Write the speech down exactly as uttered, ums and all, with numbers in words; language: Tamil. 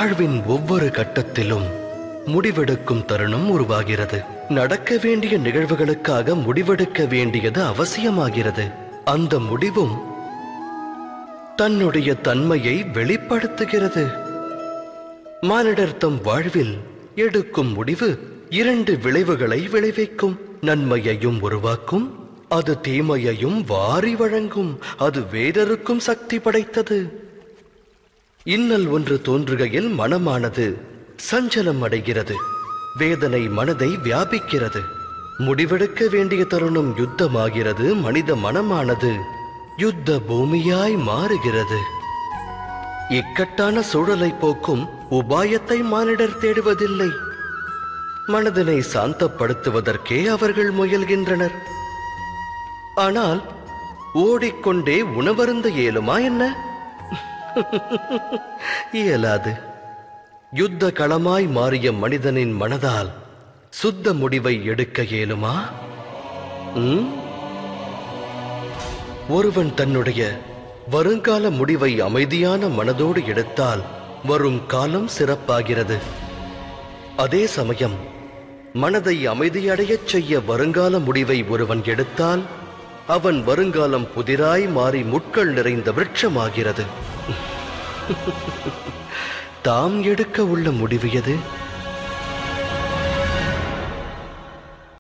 வாழ்வின் ஒவ்வொரு கட்டத்திலும் முடிவெடுக்கும் தருணம் உருவாகிறது. நடக்க வேண்டிய நிகழ்வுகளுக்காக முடிவெடுக்க வேண்டியது அவசியமாகிறது. அந்த முடிவும் தன்னுடைய தன்மையை வெளிப்படுத்துகிறது. மானிடர் தம் வாழ்வில் எடுக்கும் முடிவு இரண்டு விளைவுகளை விளைவிக்கும். நன்மையையும் உருவாக்கும், அது தீமையையும் வாரி வழங்கும். அது வேறொருக்கும் சக்தி படைத்தது. இன்னல் ஒன்று தோன்றுகையில் மனமானது சஞ்சலம் அடைகிறது. வேதனை மனதை வியாபிக்கிறது. முடிவெடுக்க வேண்டிய தருணம் யுத்தமாகிறது. மனித மனமானது யுத்த பூமியாய் மாறுகிறது. இக்கட்டான சூழலை போக்கும் உபாயத்தை மானிடர் தேடுவதில்லை. மனதினை சாந்தப்படுத்துவதற்கே அவர்கள் முயல்கின்றனர். ஆனால் ஓடிக்கொண்டே உணவருந்த இயலுமா என்ன? இயலாது. யுத்த களமாய் மாறிய மனிதனின் மனதால் சுத்த முடிவை எடுக்க இயலுமா? ஒருவன் தன்னுடைய வருங்கால முடிவை அமைதியான மனதோடு எடுத்தால் வரும் காலம் சிறப்பாகிறது. அதே சமயம் மனதை அமைதியடையச் செய்ய வருங்கால முடிவை ஒருவன் எடுத்தால் அவன் வருங்காலம் புதிராய் மாறி முட்கள் நிறைந்த விருட்சமாகிறது. தாம் எடுக்க உள்ள முடிவு எது?